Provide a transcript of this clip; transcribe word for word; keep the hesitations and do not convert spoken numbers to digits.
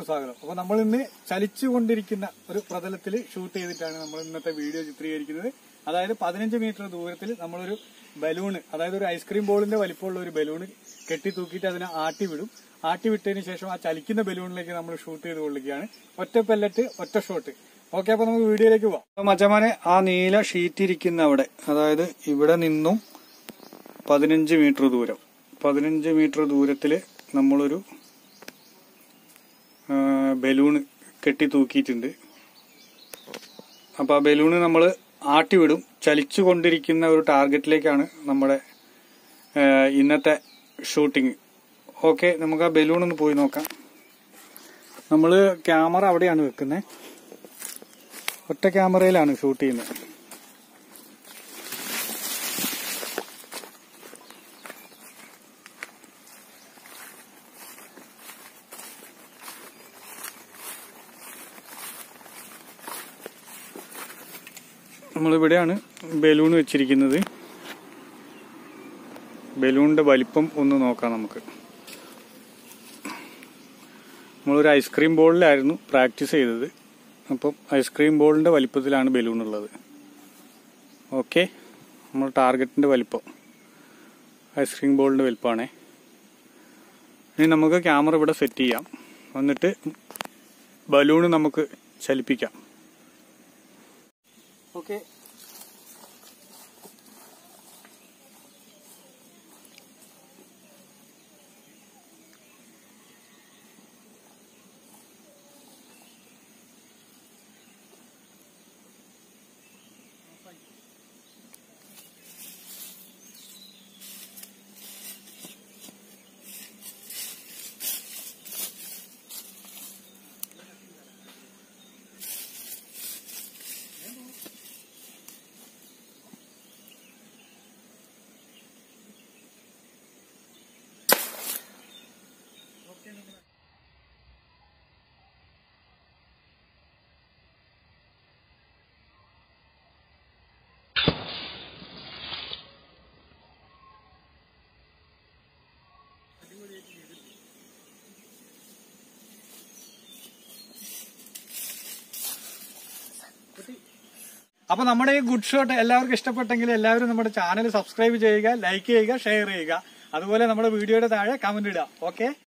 സ്വാഗതം. അപ്പൊ നമ്മൾ ഇന്ന് ചലിച്ചുകൊണ്ടിരിക്കുന്ന ഒരു പ്രതലത്തിൽ ഷൂട്ട് ചെയ്തിട്ടാണ് നമ്മൾ ഇന്നത്തെ വീഡിയോ ചിത്രീകരിക്കുന്നത്. അതായത് പതിനഞ്ച് മീറ്റർ ദൂരത്തിൽ നമ്മളൊരു ബലൂണ്, അതായത് ഒരു ഐസ്ക്രീം ബോളിന്റെ വലിപ്പമുള്ള ഒരു ബലൂണ് കെട്ടി തൂക്കിയിട്ട് അതിനെ ആട്ടി വിടും. ആട്ടി വിട്ടതിന് ശേഷം ആ ചലിക്കുന്ന ബലൂണിലേക്ക് നമ്മൾ ഷൂട്ട് ചെയ്ത് കൊള്ളിക്കുകയാണ്. ഒറ്റ പെല്ലറ്റ്, ഒറ്റ ഷോട്ട്. ഓക്കെ, അപ്പൊ നമുക്ക് വീഡിയോയിലേക്ക് പോവാം. അപ്പൊ മച്ചമാനെ, ആ നീല ഷീറ്റ് ഇരിക്കുന്ന അവിടെ, അതായത് ഇവിടെ നിന്നും പതിനഞ്ച് മീറ്റർ ദൂരം പതിനഞ്ച് മീറ്റർ ദൂരത്തില് നമ്മളൊരു ബലൂണ് കെട്ടി തൂക്കിയിട്ടുണ്ട്. അപ്പൊ ആ ബലൂണ് നമ്മൾ ആട്ടിവിടും. ചലിച്ചു കൊണ്ടിരിക്കുന്ന ഒരു ടാർഗറ്റിലേക്കാണ് നമ്മുടെ ഇന്നത്തെ ഷൂട്ടിങ്. ഓക്കെ, നമുക്ക് ആ ബലൂൺ ഒന്ന് പോയി നോക്കാം. നമ്മള് ക്യാമറ അവിടെയാണ് വെക്കുന്നത്. ഒറ്റ ക്യാമറയിലാണ് ഷൂട്ട് ചെയ്യുന്നത്. നമ്മളിവിടെയാണ് ബലൂൺ വെച്ചിരിക്കുന്നത്. ബലൂണിന്റെ വലിപ്പം ഒന്ന് നോക്കാം നമുക്ക്. നമ്മളൊരു ഐസ്ക്രീം ബോളിലായിരുന്നു പ്രാക്ടീസ് ചെയ്തത്. അപ്പം ഐസ്ക്രീം ബോളിന്റെ വലിപ്പത്തിലാണ് ബലൂൺ ഉള്ളത്. ഓക്കെ, നമ്മൾ ടാർഗറ്റിന്റെ വലിപ്പം ഐസ്ക്രീം ബോളിന്റെ വലിപ്പമാണേ. ഇനി നമുക്ക് ക്യാമറ ഇവിടെ സെറ്റ് ചെയ്യാം. എന്നിട്ട് ബലൂണ് നമുക്ക് ചലിപ്പിക്കാം. ഓക്കെ, അപ്പൊ നമ്മുടെ ഈ ഗുഡ് ഷോട്ട് എല്ലാവർക്കും ഇഷ്ടപ്പെട്ടെങ്കിൽ എല്ലാവരും നമ്മുടെ ചാനൽ സബ്സ്ക്രൈബ് ചെയ്യുക, ലൈക്ക് ചെയ്യുക, ഷെയർ ചെയ്യുക. അതുപോലെ നമ്മുടെ വീഡിയോയുടെ താഴെ കമന്റ് ഇടുക. ഓക്കെ.